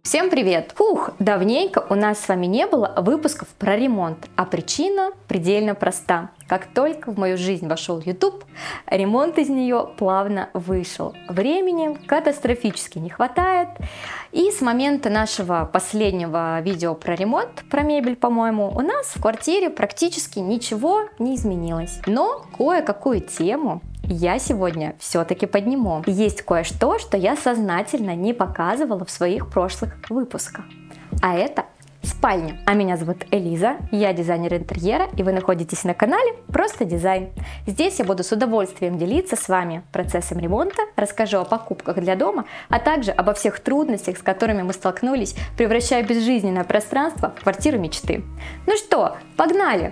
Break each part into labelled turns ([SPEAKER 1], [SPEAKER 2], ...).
[SPEAKER 1] Всем привет! Давненько у нас с вами не было выпусков про ремонт, а причина предельно проста. Как только в мою жизнь вошел YouTube, ремонт из нее плавно вышел. Времени катастрофически не хватает. И с момента нашего последнего видео про ремонт, про мебель, по-моему, у нас в квартире практически ничего не изменилось. Но кое-какую тему я сегодня все-таки подниму. Есть кое-что, что я сознательно не показывала в своих прошлых выпусках. А это спальня. А меня зовут Элиза, я дизайнер интерьера, и вы находитесь на канале Просто Дизайн. Здесь я буду с удовольствием делиться с вами процессом ремонта, расскажу о покупках для дома, а также обо всех трудностях, с которыми мы столкнулись, превращая безжизненное пространство в квартиру мечты. Ну что, погнали!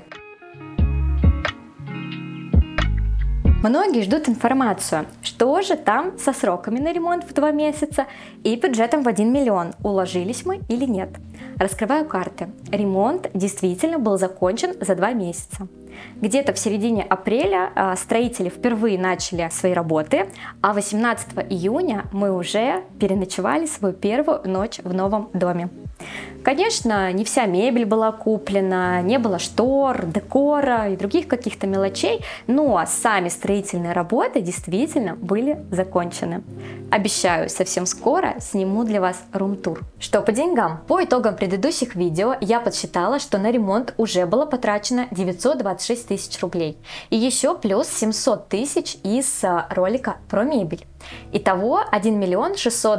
[SPEAKER 1] Многие ждут информацию, что же там со сроками на ремонт в 2 месяца и бюджетом в 1 миллион, уложились мы или нет. Раскрываю карты. Ремонт действительно был закончен за 2 месяца. Где-то в середине апреля строители впервые начали свои работы, а 18 июня мы уже переночевали свою первую ночь в новом доме. Конечно, не вся мебель была куплена, не было штор, декора и других каких-то мелочей, но сами строительные работы действительно были закончены. Обещаю, совсем скоро сниму для вас рум-тур. Что по деньгам? По итогам предыдущих видео я подсчитала, что на ремонт уже было потрачено 926 тысяч рублей. И еще плюс 700 тысяч из ролика про мебель. Итого 1 миллион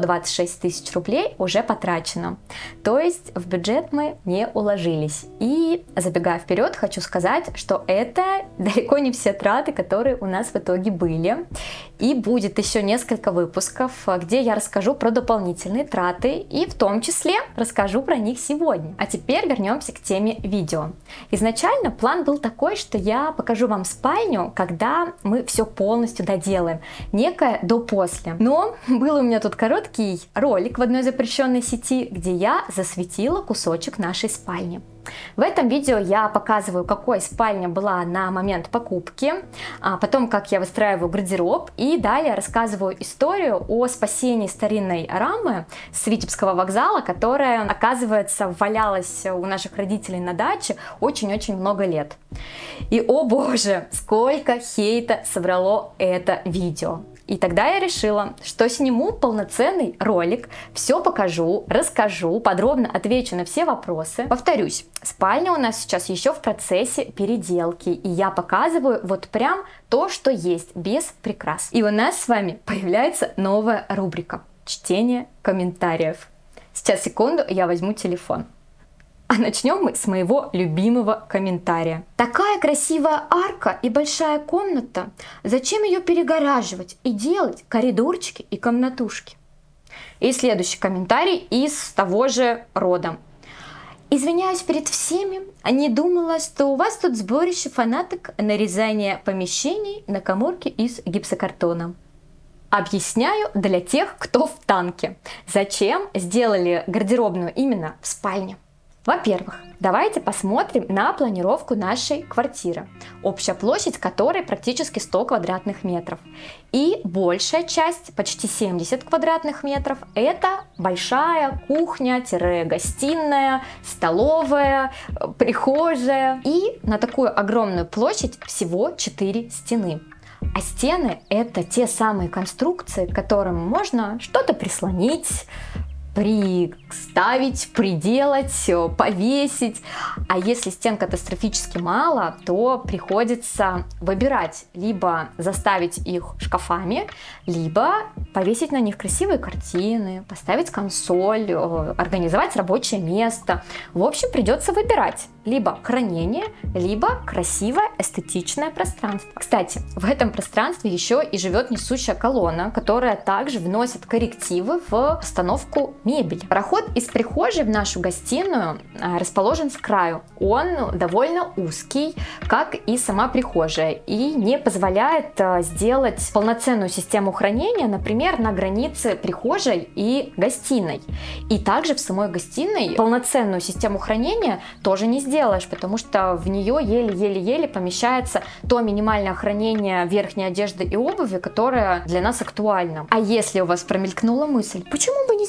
[SPEAKER 1] 626 тысяч рублей уже потрачено. То есть в бюджет мы не уложились. И забегая вперед, хочу сказать, что это далеко не все траты, которые у нас в итоге были. И будет еще несколько выпусков, где я расскажу про дополнительные траты и в том числе расскажу про них сегодня. А теперь вернемся к теме видео. Изначально план был такой, что я покажу вам спальню, когда мы все полностью доделаем. Некое до-после. Но был у меня тут короткий ролик в одной запрещенной сети, где я засветила кусочек нашей спальни. В этом видео я показываю, какой спальня была на момент покупки, а потом как я выстраиваю гардероб, и далее рассказываю историю о спасении старинной рамы с Витебского вокзала, которая, оказывается, валялась у наших родителей на даче очень-очень много лет. И, о боже, сколько хейта собрало это видео. И тогда я решила, что сниму полноценный ролик, все покажу, расскажу, подробно отвечу на все вопросы. Повторюсь, спальня у нас сейчас еще в процессе переделки, и я показываю вот прям то, что есть, без прикрас. И у нас с вами появляется новая рубрика – чтение комментариев. Сейчас, секунду, я возьму телефон. А начнем мы с моего любимого комментария. Такая красивая арка и большая комната. Зачем ее перегораживать и делать коридорчики и комнатушки? И следующий комментарий из того же рода. Извиняюсь перед всеми, не думала, что у вас тут сборище фанаток нарезания помещений на каморке из гипсокартона. Объясняю для тех, кто в танке. Зачем сделали гардеробную именно в спальне? Во-первых, давайте посмотрим на планировку нашей квартиры, общая площадь которой практически 100 квадратных метров. И большая часть, почти 70 квадратных метров, это большая кухня-гостиная, столовая, прихожая. И на такую огромную площадь всего 4 стены. А стены – это те самые конструкции, к которым можно что-то прислонить, приставить, приделать, повесить. А если стен катастрофически мало, то приходится выбирать: либо заставить их шкафами, либо повесить на них красивые картины, поставить консоль, организовать рабочее место. В общем, придется выбирать: либо хранение, либо красивое эстетичное пространство. Кстати, в этом пространстве еще и живет несущая колонна, которая также вносит коррективы в постановку мебели. Проход из прихожей в нашу гостиную расположен с краю. Он довольно узкий, как и сама прихожая, и не позволяет сделать полноценную систему хранения, например, на границе прихожей и гостиной. И также в самой гостиной полноценную систему хранения тоже не сделаешь, потому что в нее еле-еле помещается то минимальное хранение верхней одежды и обуви, которое для нас актуально. А если у вас промелькнула мысль, почему бы не сделать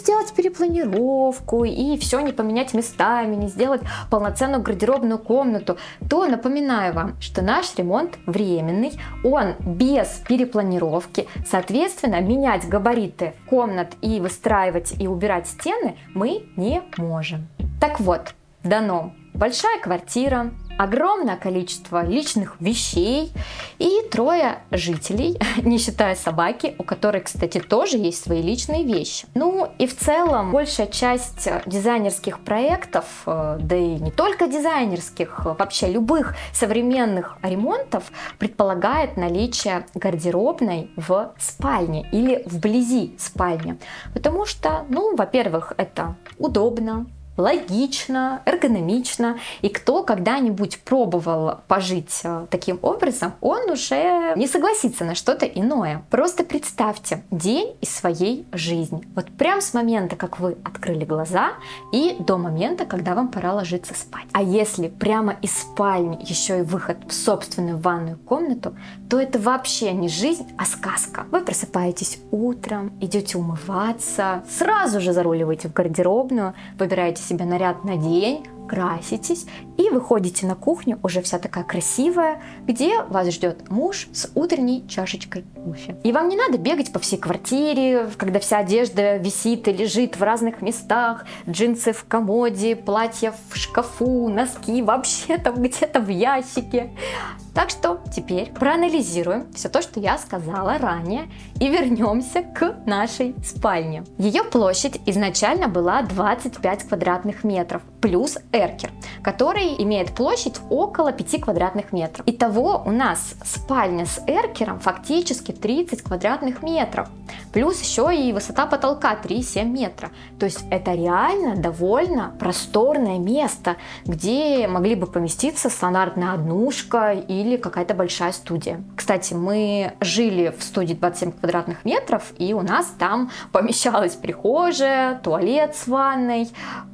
[SPEAKER 1] сделать перепланировку и все не поменять местами, не сделать полноценную гардеробную комнату, то напоминаю вам, что наш ремонт временный, он без перепланировки, соответственно, менять габариты комнат и выстраивать и убирать стены мы не можем. Так вот, дано большая квартира, огромное количество личных вещей и 3 жителей, не считая собаки, у которой, кстати, тоже есть свои личные вещи. Ну и в целом большая часть дизайнерских проектов, да и не только дизайнерских, вообще любых современных ремонтов предполагает наличие гардеробной в спальне или вблизи спальни. Потому что, ну, во-первых, это удобно, логично, эргономично, и кто когда-нибудь пробовал пожить таким образом, он уже не согласится на что-то иное. Просто представьте день из своей жизни. Вот прям с момента, как вы открыли глаза, и до момента, когда вам пора ложиться спать. А если прямо из спальни еще и выход в собственную ванную комнату, то это вообще не жизнь, а сказка. Вы просыпаетесь утром, идете умываться, сразу же заруливаете в гардеробную, выбираете себе наряд на день, краситесь и выходите на кухню уже вся такая красивая, где вас ждет муж с утренней чашечкой кофе. И вам не надо бегать по всей квартире, когда вся одежда висит и лежит в разных местах, джинсы в комоде, платья в шкафу, носки вообще там где-то в ящике. Так что теперь проанализируем все то, что я сказала ранее, и вернемся к нашей спальне. Ее площадь изначально была 25 квадратных метров, плюс эркер, который имеет площадь около 5 квадратных метров. Итого у нас спальня с эркером фактически 30 квадратных метров, плюс еще и высота потолка 3,7 метра. То есть это реально довольно просторное место, где могли бы поместиться стандартная однушка или какая-то большая студия. Кстати, мы жили в студии 27 квадратных метров, и у нас там помещалась прихожая, туалет с ванной,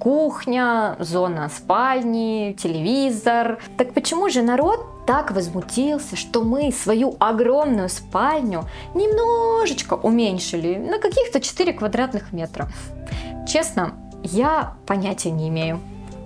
[SPEAKER 1] кухня, зона спальни, телевизор. Так почему же народ так возмутился, что мы свою огромную спальню немножечко уменьшили на каких-то 4 квадратных метра? Честно, я понятия не имею.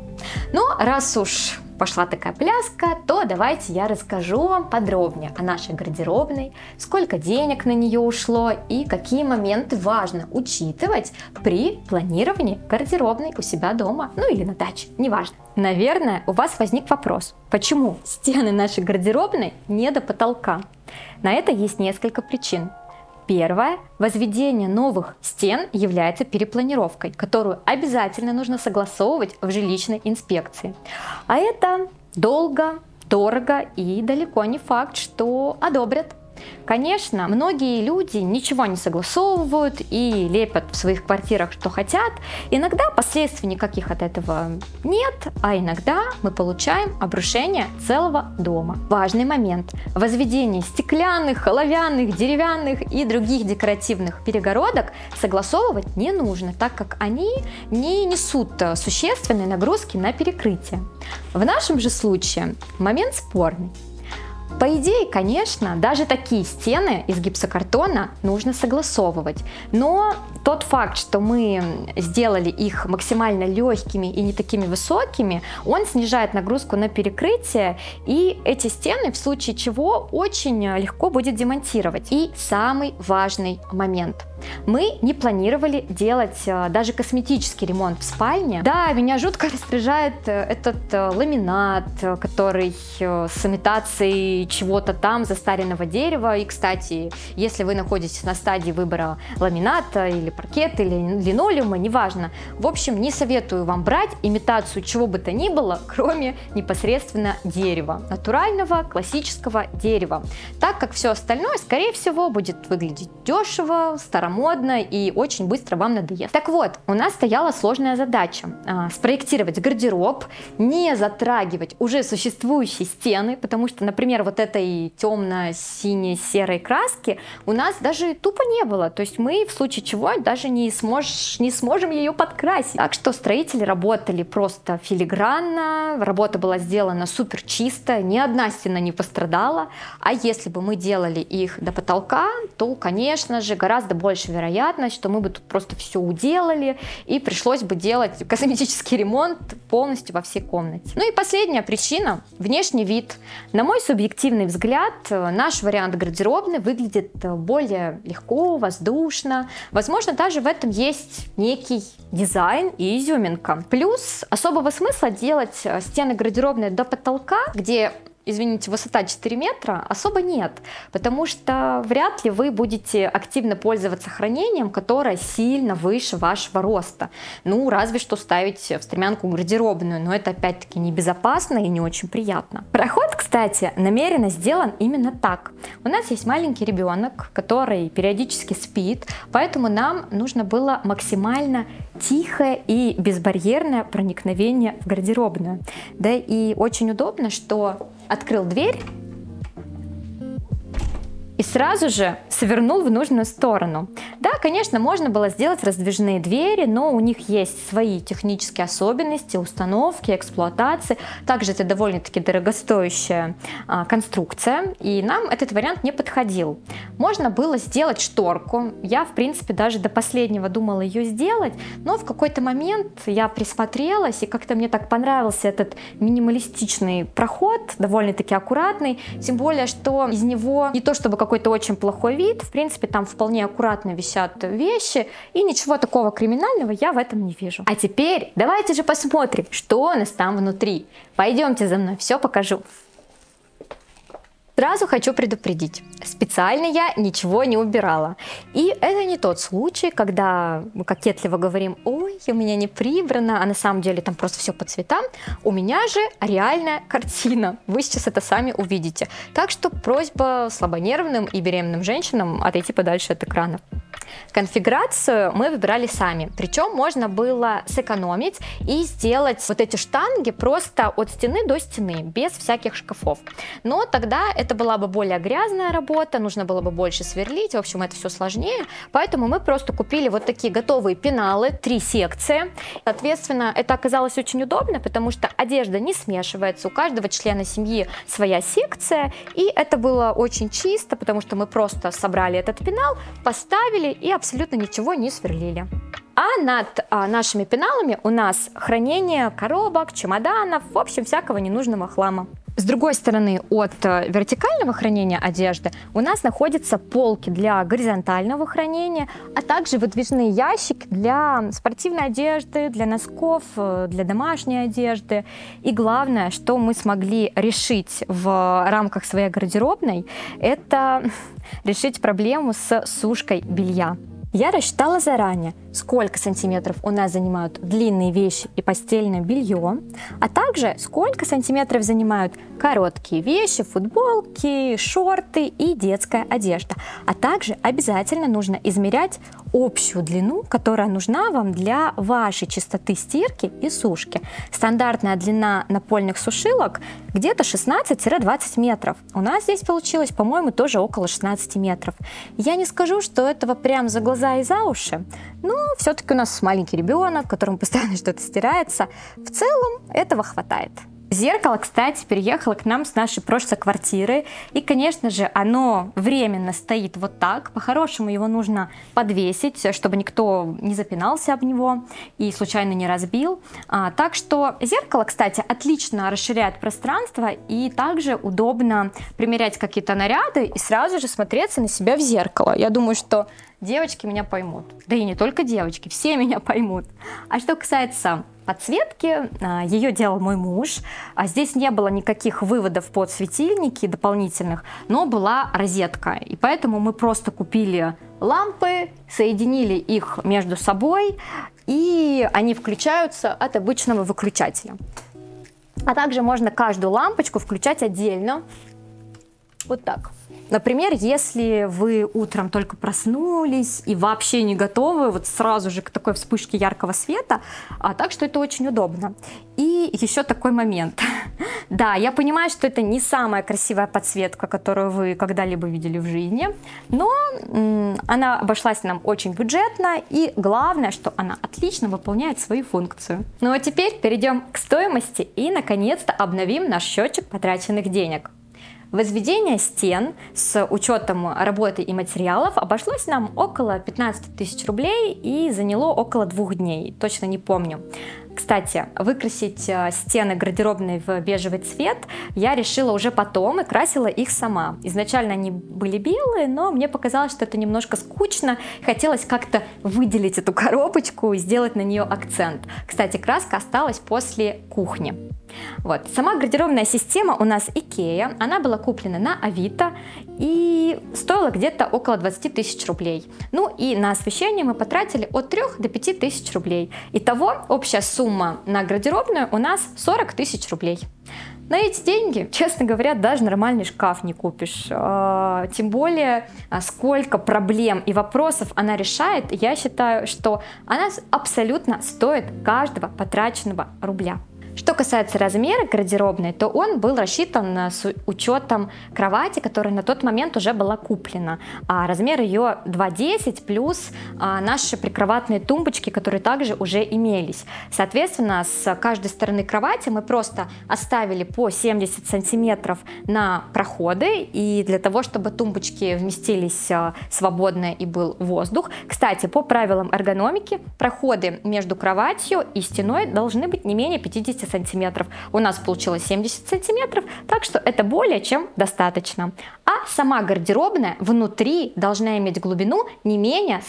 [SPEAKER 1] Но раз уж пошла такая пляска, то давайте я расскажу вам подробнее о нашей гардеробной, сколько денег на нее ушло и какие моменты важно учитывать при планировании гардеробной у себя дома, ну или на даче, неважно. Наверное, у вас возник вопрос, почему стены нашей гардеробной не до потолка? На это есть несколько причин. Первое. Возведение новых стен является перепланировкой, которую обязательно нужно согласовывать в жилищной инспекции. А это долго, дорого и далеко не факт, что одобрят. Конечно, многие люди ничего не согласовывают и лепят в своих квартирах, что хотят. Иногда последствий никаких от этого нет, а иногда мы получаем обрушение целого дома. Важный момент. Возведение стеклянных, оловянных, деревянных и других декоративных перегородок согласовывать не нужно, так как они не несут существенной нагрузки на перекрытие. В нашем же случае момент спорный. По идее, конечно, даже такие стены из гипсокартона нужно согласовывать, но тот факт, что мы сделали их максимально легкими и не такими высокими, он снижает нагрузку на перекрытие, и эти стены в случае чего очень легко будет демонтировать. И самый важный момент. Мы не планировали делать даже косметический ремонт в спальне. Да, меня жутко раздражает этот ламинат, который с имитацией чего-то там, застаренного дерева. И, кстати, если вы находитесь на стадии выбора ламината или паркета или линолеума, неважно. В общем, не советую вам брать имитацию чего бы то ни было, кроме непосредственно дерева. Натурального, классического дерева. Так как все остальное, скорее всего, будет выглядеть дешево, старомодно и очень быстро вам надоест. Так вот, у нас стояла сложная задача спроектировать гардероб, не затрагивать уже существующие стены, потому что, например, вот этой темно-сине-серой краски у нас даже тупо не было. То есть мы в случае чего даже не сможем ее подкрасить. Так что строители работали просто филигранно, работа была сделана супер чисто, ни одна стена не пострадала. А если бы мы делали их до потолка, то, конечно же, гораздо больше вероятность, что мы бы тут просто все уделали и пришлось бы делать косметический ремонт полностью во всей комнате. Ну и последняя причина – внешний вид. На мой субъективный взгляд, наш вариант гардеробной выглядит более легко, воздушно. Возможно, даже в этом есть некий дизайн и изюминка. Плюс особого смысла делать стены гардеробной до потолка, где, извините, высота 4 метра, особо нет, потому что вряд ли вы будете активно пользоваться хранением, которое сильно выше вашего роста. Ну, разве что ставить в стремянку гардеробную, но это опять-таки небезопасно и не очень приятно. Проход, кстати, намеренно сделан именно так. У нас есть маленький ребенок, который периодически спит, поэтому нам нужно было максимально тихое и безбарьерное проникновение в гардеробную. Да и очень удобно, что открыл дверь и сразу же свернул в нужную сторону. Да, конечно, можно было сделать раздвижные двери, но у них есть свои технические особенности, установки, эксплуатации. Также это довольно-таки дорогостоящая конструкция, и нам этот вариант не подходил. Можно было сделать шторку. Я, в принципе, даже до последнего думала ее сделать, но в какой-то момент я присмотрелась, и как-то мне так понравился этот минималистичный проход, довольно-таки аккуратный, тем более, что из него не то чтобы какой-то очень плохой вид, в принципе, там вполне аккуратно висят вещи, и ничего такого криминального я в этом не вижу. А теперь давайте же посмотрим, что у нас там внутри. Пойдемте за мной, все покажу. Сразу хочу предупредить, специально я ничего не убирала. И это не тот случай, когда мы кокетливо говорим: ой, у меня не прибрано, а на самом деле там просто все по цветам. У меня же реальная картина, вы сейчас это сами увидите. Так что просьба слабонервным и беременным женщинам отойти подальше от экранов. Конфигурацию мы выбирали сами, причем можно было сэкономить и сделать вот эти штанги просто от стены до стены, без всяких шкафов. Но тогда это была бы более грязная работа, нужно было бы больше сверлить, в общем, это все сложнее, поэтому мы просто купили вот такие готовые пеналы, 3 секции. Соответственно, это оказалось очень удобно, потому что одежда не смешивается, у каждого члена семьи своя секция, и это было очень чисто, потому что мы просто собрали этот пенал, поставили и абсолютно ничего не сверлили. А над нашими пеналами у нас хранение коробок, чемоданов, в общем, всякого ненужного хлама. С другой стороны от вертикального хранения одежды у нас находятся полки для горизонтального хранения, а также выдвижные ящики для спортивной одежды, для носков, для домашней одежды. И главное, что мы смогли решить в рамках своей гардеробной, это решить проблему с сушкой белья. Я рассчитала заранее, сколько сантиметров у нас занимают длинные вещи и постельное белье, а также сколько сантиметров занимают короткие вещи, футболки, шорты и детская одежда. А также обязательно нужно измерять общую длину, которая нужна вам для вашей чистоты стирки и сушки. Стандартная длина напольных сушилок где-то 16-20 метров. У нас здесь получилось, по-моему, тоже около 16 метров. Я не скажу, что этого прям за глаза и за уши, но все-таки у нас маленький ребенок, которому постоянно что-то стирается. В целом этого хватает. Зеркало, кстати, переехало к нам с нашей прошлой квартиры, и, конечно же, оно временно стоит вот так. По-хорошему его нужно подвесить, чтобы никто не запинался об него и случайно не разбил. Так что зеркало, кстати, отлично расширяет пространство, и также удобно примерять какие-то наряды и сразу же смотреться на себя в зеркало. Я думаю, что девочки меня поймут. Да и не только девочки, все меня поймут. А что касается подсветки, ее делал мой муж. Здесь не было никаких выводов под светильники дополнительных, но была розетка. И поэтому мы просто купили лампы, соединили их между собой, и они включаются от обычного выключателя. А также можно каждую лампочку включать отдельно. Вот так. Например, если вы утром только проснулись и вообще не готовы вот сразу же к такой вспышке яркого света, так что это очень удобно. И еще такой момент. Да, я понимаю, что это не самая красивая подсветка, которую вы когда-либо видели в жизни, но она обошлась нам очень бюджетно, и главное, что она отлично выполняет свою функцию. Ну а теперь перейдем к стоимости и наконец-то обновим наш счетчик потраченных денег. Возведение стен с учетом работы и материалов обошлось нам около 15 тысяч рублей и заняло около 2 дней, точно не помню. Кстати, выкрасить стены гардеробной в бежевый цвет я решила уже потом и красила их сама. Изначально они были белые, но мне показалось, что это немножко скучно. Хотелось как-то выделить эту коробочку и сделать на нее акцент. Кстати, краска осталась после кухни. Вот. Сама гардеробная система у нас Икея, она была куплена на Авито и стоила где-то около 20 тысяч рублей. Ну и на освещение мы потратили от 3 до 5 тысяч рублей. Итого общая сумма на гардеробную у нас 40 тысяч рублей. На эти деньги, честно говоря, даже нормальный шкаф не купишь. Тем более, сколько проблем и вопросов она решает, я считаю, что она абсолютно стоит каждого потраченного рубля. Что касается размера гардеробной, то он был рассчитан с учетом кровати, которая на тот момент уже была куплена. Размер ее 2,10 плюс наши прикроватные тумбочки, которые также уже имелись. Соответственно, с каждой стороны кровати мы просто оставили по 70 сантиметров на проходы, и для того, чтобы тумбочки вместились свободно и был воздух. Кстати, по правилам эргономики, проходы между кроватью и стеной должны быть не менее 50 сантиметров. У нас получилось 70 сантиметров, так что это более чем достаточно. А сама гардеробная внутри должна иметь глубину не менее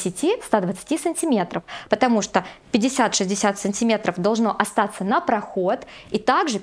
[SPEAKER 1] 110-120 сантиметров, потому что 50-60 сантиметров должно остаться на проход, и также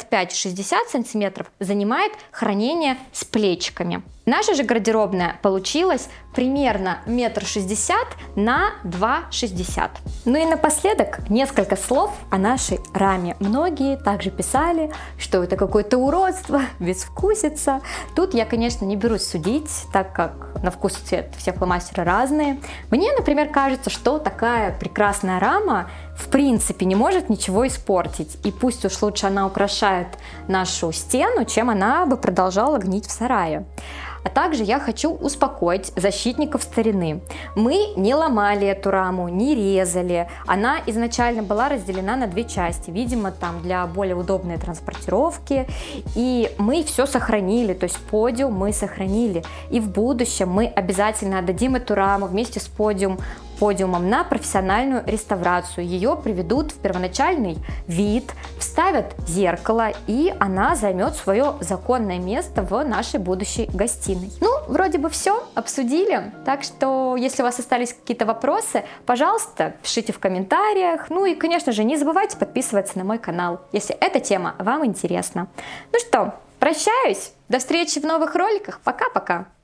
[SPEAKER 1] 55-60 сантиметров занимает хранение с плечиками. Наша же гардеробная получилась примерно 1,60 м на 2,60 м. Ну и напоследок несколько слов о нашей раме. Многие также писали, что это какое-то уродство, безвкусица. Тут я, конечно, не берусь судить, так как на вкус и цвет все фломастеры разные. Мне, например, кажется, что такая прекрасная рама в принципе не может ничего испортить. И пусть уж лучше она украшает нашу стену, чем она бы продолжала гнить в сарае. А также я хочу успокоить защитников старины. Мы не ломали эту раму, не резали. Она изначально была разделена на 2 части, видимо, там для более удобной транспортировки. И мы все сохранили, то есть подиум мы сохранили. И в будущем мы обязательно отдадим эту раму вместе с подиумом на профессиональную реставрацию. Ее приведут в первоначальный вид, вставят зеркало, и она займет свое законное место в нашей будущей гостиной. Ну, вроде бы все обсудили, так что, если у вас остались какие-то вопросы, пожалуйста, пишите в комментариях. Ну и, конечно же, не забывайте подписываться на мой канал, если эта тема вам интересна. Ну что, прощаюсь, до встречи в новых роликах, пока-пока!